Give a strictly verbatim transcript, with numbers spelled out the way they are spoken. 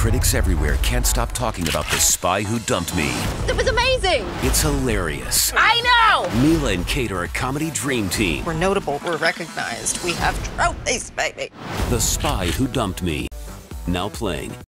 critics everywhere can't stop talking about The Spy Who Dumped Me. It was amazing! It's hilarious. I know! Mila and Kate are a comedy dream team. We're notable, we're recognized, we have trophies, baby. The Spy Who Dumped Me. Now playing.